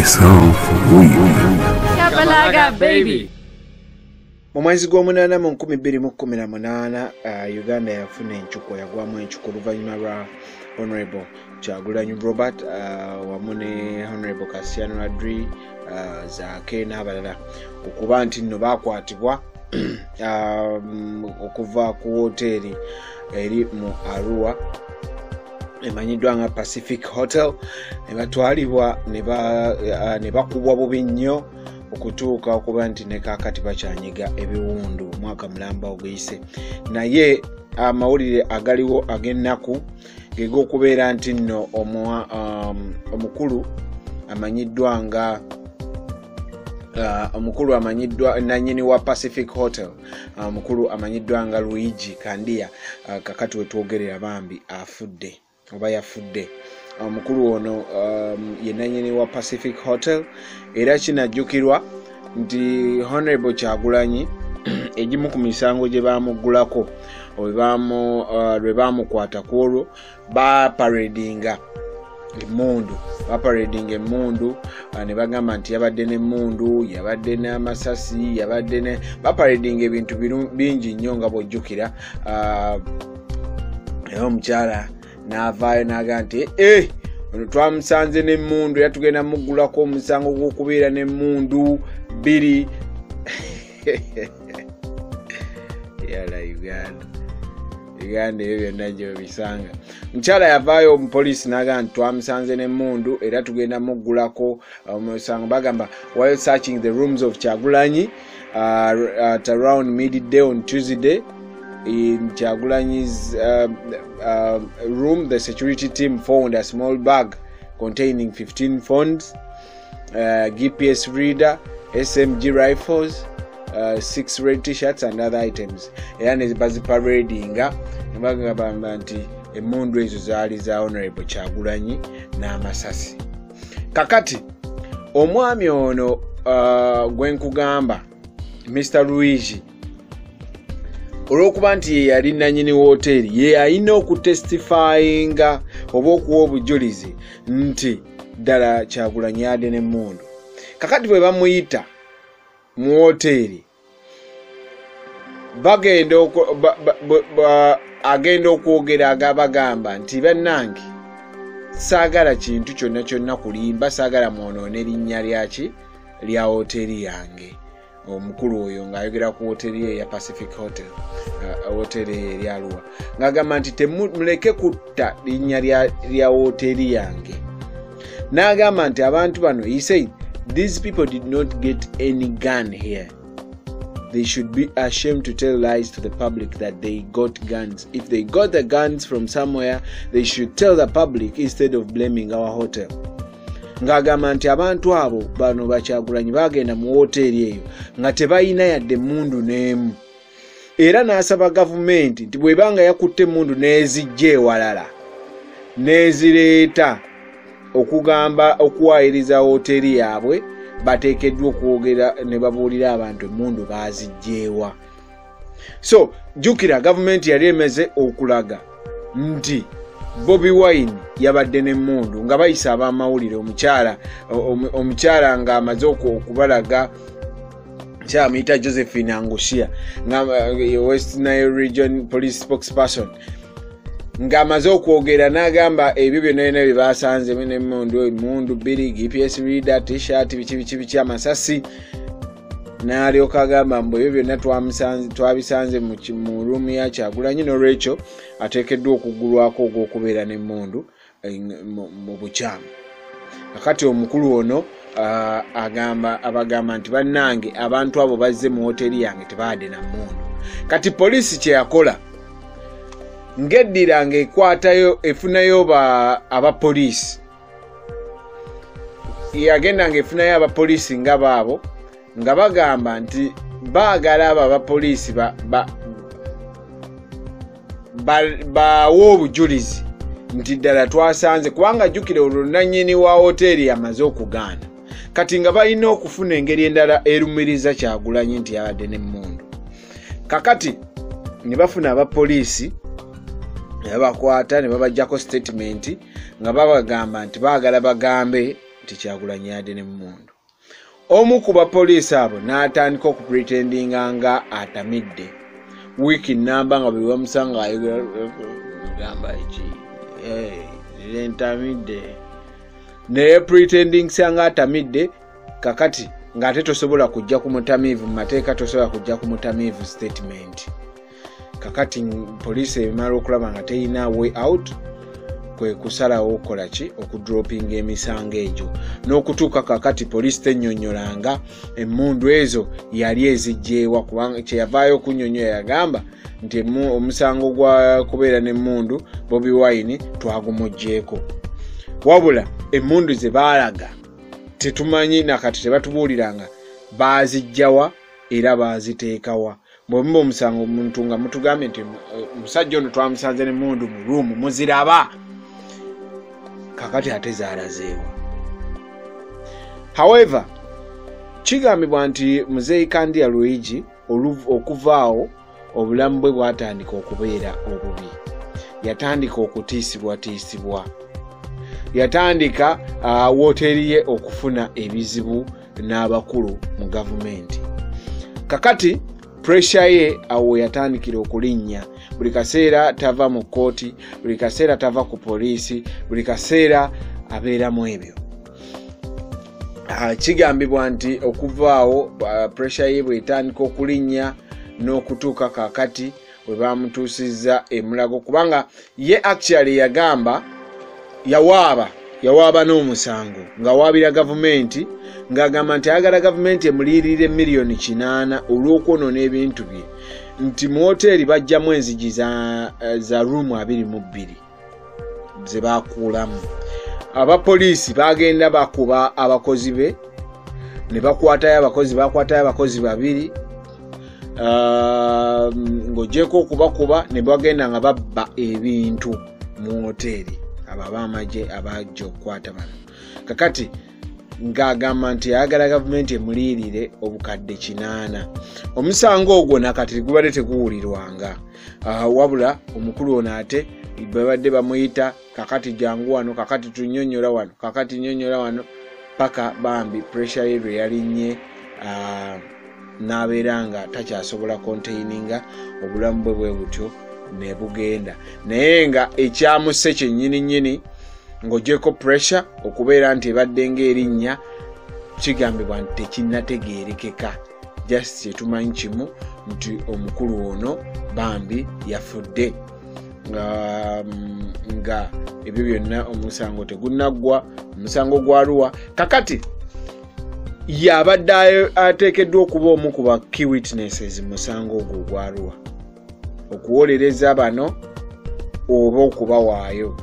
myself weak. Kabalaga baby. Mu mwezi gw'omunaana mu 2018 Uganda yafuna enchuko yagwamu enchuko oluvannyuma lwa Honorable Kyagulanyi Robert wamu ne Honorable Kasiano Adri Zaake n'abalala okuba nti nno bakwatibwa okuva ku hoteri eri mu Arua emanyiddwa nga Pacific Hotel ne batwalibwa ne bakubwa bubi nnyo okutuuka okuba nti ne kaakati bakyanyiga ebiwundu mwaka mulamba oguyise. Naye amawulire agaliwo ag'ennaku gego okubeera nti nno omukulu amanyiddwa nannyini wa Pacific Hotel omukulu amanyiddwa nga Luigi Kandia kakati wetwogerera bambi afudde oba yafudde. Omukulu ono ye nannyini wa Pacific Hotel era kinajjukirwa nti Honorable Kyagulanyi egimu ku misango gye bamuggulako lwe bamukwata ku olwo baparadinga emmundu ne bagamba nti yabadde n'emmundu, yabadde n'amasasi, yabadde baparadinga ebintu bingi nnyo nga bw'ojjukira. Era omukyala n'avaayo n'agamba nti ono twamusanze n'emmundu era tugenda muggulako omusango gw'okubeera n'emmundu 2. Yala Uganda ebyo byonna gye bisanga. Mukyala yavaayo omupoliisi n'agamba nti twamusanze n'emmundu era tugenda muggulako omusango. Bagamba while searching the rooms of Kyagulanyi at around midday on Tuesday in Kyagulanyi's room, the security team found a small bag containing 15 phones, GPS reader, SMG rifles, 6 red t-shirts and other items. Era ne baziparadinga ne bagamba nti emmundu ezo zaali za Honorable Kyagulanyi n'amasasi. Kakati omwami ono gwenkugamba Mr. Luigi olw'okuba nti ye yali nannyini wooteeri ye alina okutestifyinga oba okuwa obujulizi nti ddala Kyagulanyi yadde n'emmundu. Kakati bwe bamuyita mu wooteeri agenda okwogera agabagamba nti bannange saagala kintu kyonna kyonna kulimba, saagala mwonoona erinnya lya wooteeri yange. Omukulu oyo ng'ayogera ku hoteli ya Pacific Hotel, hoteli eri Arua, ng'agamba nti temuleke kutta linnya lya hoteli yange. N'agamba nti abantu bano, he said, these people did not get any gun here. They should be ashamed to tell lies to the public that they got guns. If they got the guns from somewhere, they should tell the public instead of blaming our hotel. Ng'agamba nti abantu abo bano Bakyagulanyi bagenda mu hoteli eyo nga tebalina yadde emmundu n'emu. Era n'asaba gavumenti nti bw'ebanga yakutte emmundu n'ezijja ewalala n'ezireeta okugamba okuwaayiriza hoteli yaabwe, bateekeddwa okwogera ne babuulira abantu emmundu baazijjeewa. So jjukira gavumenti yali emeze okulaga nti Bobi Wine yabadde n'emmundu nga bayisa ab'amawulire omukyala ng'amaze okubalaga kyamuyita Josephine Angushia nga West Nile Region Police spokesperson ng'amaze okwogera n'agamba ebyo byonna bye basanze n'emmundu 2, GPS reader, t-shirt, biki amasasi. N'alyoka agamba mbu ebyo byonna twabisanze mu room ya Kyagulanyi n'olwekyo ateekeddwa okuggulwako ogw'okubeera n'emmundu mu bukyamu. Kakati omukulu ono abagamba nti bannange abantu abo bazze mu hoteli yange tebaadde na mmundu. Kati poliisi kye yakola ng'eddira ng'ekwatayo efunayo abapoliisi, yagenda ng'efunayo abapoliisi nga baabo nga bagamba nti baagala abo abapoliisi bawe obujulizi nti ddala twasanze, kubanga jjukira olwo nannyini wa hoteli yamaze okugaana. Kati nga balina okufuna engeri endala erumiriza Kyagulanyi nti yabadde n'emmundu. Kakati ne bafuna abapoliisi ne bakwata ne babajjako statement nga babagamba nti baagala bagambe nti Kyagulanyi yadde n'emmundu. Omu ku bapoliisi abo n'atandika okupretendinga nga atamidde. Wiiki nnamba nga bwe bamusanga ayogamba eki ntamidde. Naye pretending nga atamidde kakati ng'ate tosobola kujja ku mutamiivu mu mateeka tosobola kujja ku mutamiivu statement. Kakati poliisi emala okulaba nga teyina way out kwe kusalawo okola ki okudropinga emisango egyo n'okutuuka kakati poliisi tennyonnyolanga emmundu ezo yali ezijjeewa kubanga kyeyavaayo okunnyonnyola yagamba nti omusango gwa kubeera n'emmundu Bobi Wine twagumuggyeko wabula emmundu ze baalaga tetumanyi nakati tebatubuuliranga baazijjawa era baaziteekawa. Bwe muba omusango omuntu nga mutugambye nti omusajja ono twamusanze n'emmundu mu ruumu muziraba kakati ate zaalazeewa. However, kigambibwa nti Muzeeyi Kandia Luigi okuvaawo obulamu bwe bwatandika okubeera obubi. Yatandika okutiisibwatiisibwa. Yatandika wooteri ye okufuna ebizibu n'abakulu mu gavumenti. Kakati pressure ye awo yatandikira okulinnya. Buli kaseera tava mu kkooti, buli kaseera tava ku poliisi, buli kaseera abeeramu ebyo. Kigambibwa nti okuvaawo pressure ye bw'etandika okulinnya n'okutuuka kakati we baamutuusizza emulago kubanga ye actually yagamba yawaaba n'omusango ng'awaabira gavumenti ng'agamba nti ayagala gavumenti emuliirire miliyoni 800 olw'okwonoona ebintu bye nti mu hoteeri bajjamu enzigi za ruumu 22 ze baakuulamu. Abapoliisi bagenda bakuba abakozi be ne bakwatayo abakozi 2 ng'ogyeko okubakuba ne bagenda nga babba ebintu mu hoteeri ab'amagye abajja okukwata bano. Kakati ng'agamba nti ayagala gavumenti emuliirire obukadde 800. Omusango ogwo nakati gubadde teguwulirwanga wabula omukulu ono ate babadde bamuyita kakati jangu wano kakati tunnyonnyola wano kakati nnyonnyola wano paka bambi pressure ye lwe yalinnye n'abeera nga takyasobola containinga obulamu bwe bwe butyo ne bugenda. Naye nga ekyamusse kyennyini ng'ogyeko pressure okubeera nti ebadde ng'erinnya kigambibwa nti tekinnategeerekeka. Just kyetumanyi kimu nti omukulu ono bambi yafudde nga ebyo byonna omusango tegunnaggwa. Omusango gwa Arua kakati yabadde ateekeddwa okuba omu ku ba key witnesses musango ogwo gwa Arua okuwolereza bano oba okubawaayo.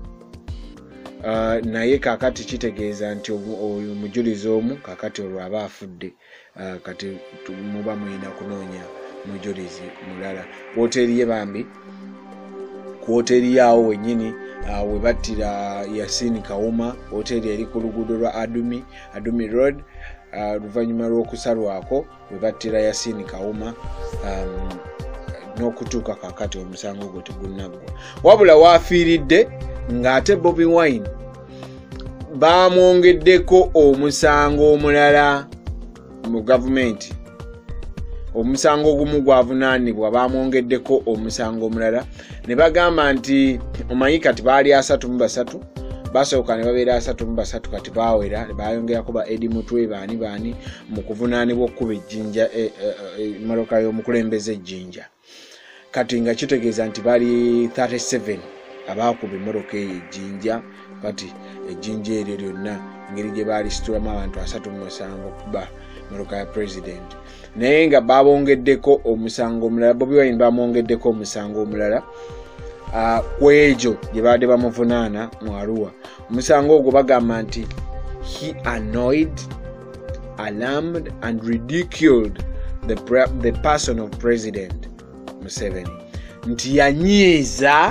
Naye kakati kitegeeza nti oyo mujulizi omu kakati olwo aba afudde. Kati muba mulina kunoonya mujulizi mulala. Wooteri ye bambi ku wooteri yaawo wennyini we battira Yasin Kawuma, wooteri eri ku luguudo lwa Adumi Road. Oluvannyuma lw'okusalwako we battira Yasin Kawuma n'okutuuka kakati omusango gwe tegunnaggwa wabula waafiiridde ng'ate Bobi Wine baamwongeddeko omusango omulala mu gavumenti. Omusango ogumu gwavunaanibwa baamwongeddeko omusango omulala ne bagamba nti omanyi kati baali 33 basooka ne babeera 33 kati baawera ne bayongerako ba Eddie Mutwe baani mu kuvunaanibwa okkuba ejjinja emmotoka y'omukulembeze ejjinja. Kati nga kitegeeza nti bali 37 abaakuba emmotoka eyo ejjinja. Kati ejjinja eryo lyonna ngeri gye baali situlamu abantu 37 okuba emmotoka ya president. Naye nga babongeddeko omusango omulala. Bobi Wine bamwongeddeko omusango omulala ku egyo gye baadde bamuvunaana mu Arua. Omusango ogwo bagamba nti he annoyed, alarmed and ridiculed the person of President Museveni. Nti yanyiiza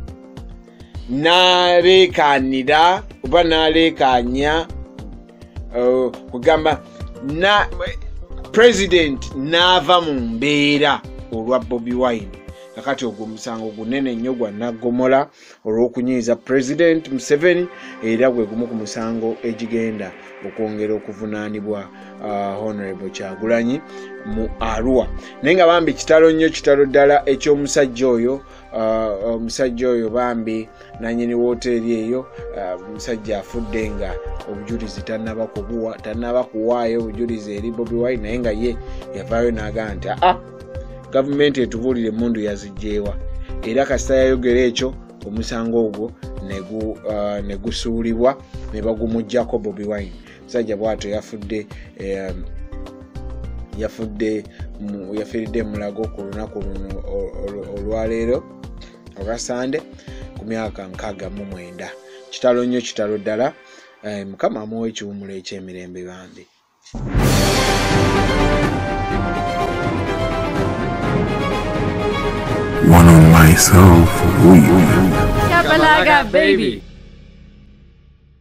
n'aleekaanira oba n'aleekaanya kugamba president n'ava mu mbeera olwa Bobi Wine. kakati ogwo musango gunene nnyo gwa naggomola olw'okunyiiza President Museveni era gwe gumu ku musango egigenda okwongera okuvunaanibwa Honorable Kyagulanyi mu Arua. Naye nga bambi kitalo nnyo, kitalo ddala eky'omusajja oyo. Omusajja oyo bambi nanyini wooteeri eyo omusajja afudde nga obujulizi tannaba kuwaayo obujulizi eri Bobi Wine, naye nga ye yavaayo n'agamba nti gavumenti etubuulire emmundu yazigjeewa, era kasita yayogera ekyo omusango ogwo ne gusuulibwa ne bagumuggyako Bobi Wine. Omusajja bw'atyo yafiiridde mulago ku lunaku luno olwaleero olwa Sande ku myaka 69. Kitalo nnyo, kitalo ddala. Mukama amuwa ekiwummulo eky'emirembe bambi. One on myself, Chapalaga, baby.